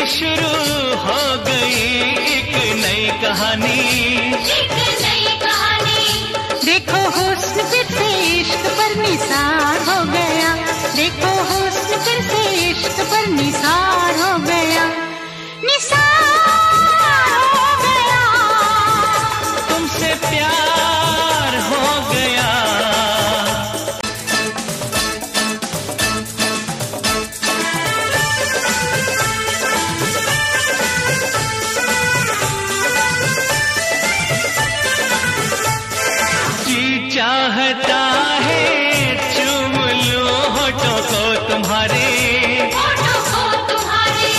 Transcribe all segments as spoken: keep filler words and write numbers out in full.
शुरू हो गई एक नई कहानी, एक नई कहानी। देखो हुस्न फिर से इश्क पर निसार हो गया, देखो हुस्न फिर से इश्क पर निसार हो गया, निसार हो गया। तुमसे प्यार हो गया। जी चाहता है चूम लूं होठों को तुम्हारे, होठों को तुम्हारे।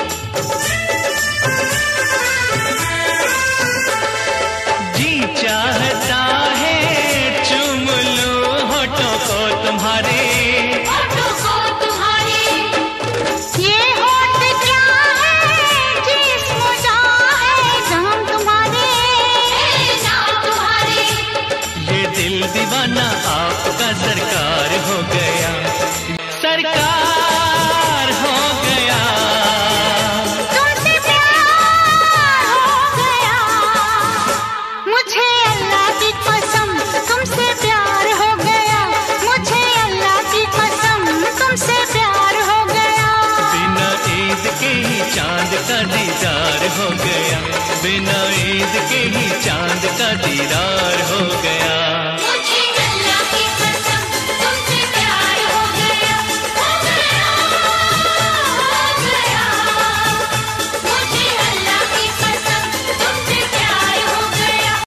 जी चाहता है चूम लूं होठों को तुम्हारे, होठों को तुम्हारे। ये होठ क्या है जिस्म जा है जान तुम्हारे, नाम तुम्हारे। ये दिल दीवाना आपका सरकार हो गया, सरकार हो गया। तुमसे प्यार हो गया, मुझे अल्लाह की कसम तुमसे प्यार हो गया, मुझे अल्लाह की कसम तुमसे प्यार हो गया। बिना ईद के ही चांद का दीदार हो गया, बिना ईद के ही चांद का दीदार हो गया।